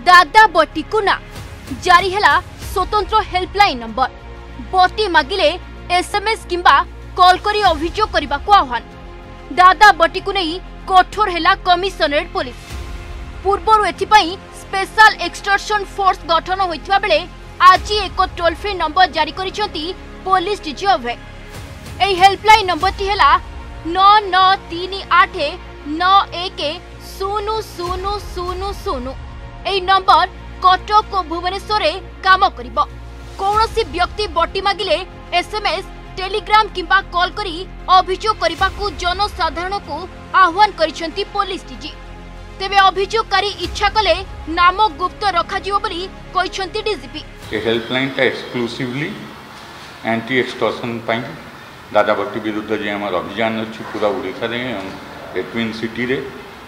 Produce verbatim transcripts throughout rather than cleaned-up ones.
दादा बटी को ना जारी है स्वतंत्र हेल्पलाइन नंबर। बटी मागिले एसएमएस किंबा कॉल करी अभियोग करने को आह्वान। दादा बटी को नहीं कठोर है कमिशनरेट पुलिस। पूर्वर एथिपाई स्पेशल एक्सटर्शन फोर्स गठन होइथिबा बेले आज एक टोल फ्री नंबर जारी करिसेंती पुलिस डीजी अभय। एही हेल्पलाइन नंबर टी हैला नौ नौ तीन आठ नौ एक शून्य शून्य शून्य शून्य। एही नंबर कटक और भुवनेश्वर काम करिबो। कौनसी व्यक्ति बटी मागिले एसएमएस टेलीग्राम किंबा कॉल करी अभियोग करने को जनसाधारण को आह्वान करिसेंती पुलिस डीजी। तेबे अभियोगकारी इच्छा कले नाम गुप्त रखाजिवो बोली कहिसेंती डीजीपी। ए हेल्पलाइन टा एक्सक्लूसिवली एंटी एक्सटॉर्शन पाई दादा बटी विरुद्ध जे हमर अभियान अछि पूरा ओडिसा रे एटविन सिटी रे।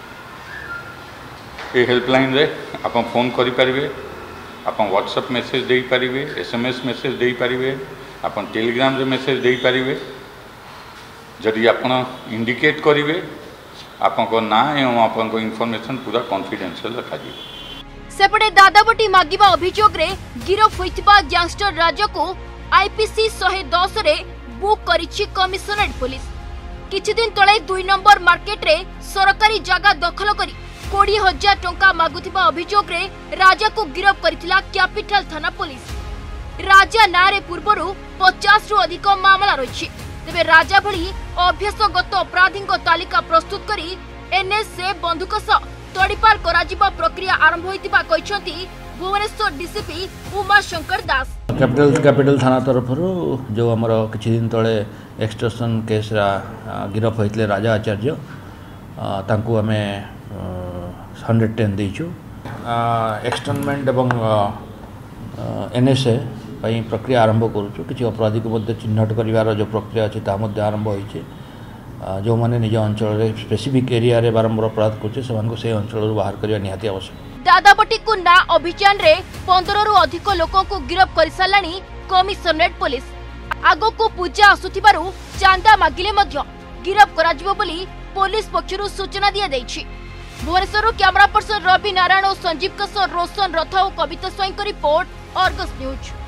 ए हेल्पलाइन रे आपण फोन करि परिबे, आपण व्हाट्सएप मैसेज देई परिबे, एसएमएस मैसेज देई परिबे, आपण टेलीग्राम रे मैसेज देई परिबे। जदि आपण इंडिकेट करिवे आपण को ना एवं आपण को इन्फॉर्मेशन पूरा कॉन्फिडेंशियल रखा जी। सेपटे दादाबटी मागिबा अभियोग रे गिरफ होइतिबा गैंगस्टर राजा को आईपीसी एक सौ दस रे बुक करिछि कमिशनरेट पुलिस। किछि दिन तळे दुई नंबर मार्केट रे सरकारी जगह दखल करी बीस हजार टंका मागुथिबा अभियोग रे राजा को गिरफ करिथिला कैपिटल थाना पुलिस। राजा नारे पूर्वरु पचास रु अधिक मामला रहिछि। तेबे राजा भली अभ्यासगत अपराधी तालिका प्रस्तुत करी एनएसए बंधुक सह तड़ीपार कराजिबा प्रक्रिया आरंभ होइतिबा कहिसेंती Bhubaneswar DCP Uma Shankar Das. Capital capital थाना तरफ जो आमर किछि दिन तळे एक्सटॉर्शन केस रा गिरफ होइतले राजा आचार्य तांको आमे एक सौ दस देइछु। एक्सटर्नमेंट एवं एनएसए पई प्रक्रिया आरंभ करूछु। किछि अपराधी को मध्य चिन्हट करिवार जो प्रक्रिया अछि ता मध्य आरंभ होइছে। जो माने निज अंचल रे स्पेसिफिक एरिया रे बारंबार अपराध करछे सेमान को से अंचल बाहर करिया निहाती आवश्यक। दादाबटी को ना अभियान रे पंद्रह रु अधिक लोकों को गिरफ कर सालानी कमिशनरेट पुलिस। आगो को पूजा आसुथिबारु चांदा मागिले मध्य गिरफ कराजिबो बोली पुलिस पक्षरु सूचना दिया दैछि। भुवनेश्वर कैमरा पर्सन रवि नारायण और संजीव कस रोशन रथ और Kabita Swain report Argus news.